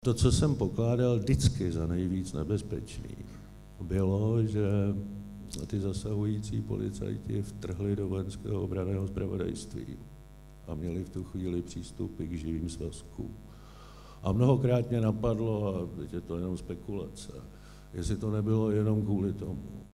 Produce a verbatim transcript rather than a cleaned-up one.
To, co jsem pokládal vždycky za nejvíc nebezpečný, bylo, že ty zasahující policajti vtrhli do vojenského obranného zpravodajství a měli v tu chvíli přístupy k živým svazkům. A mnohokrát mě napadlo, a teď je to jenom spekulace, jestli to nebylo jenom kvůli tomu,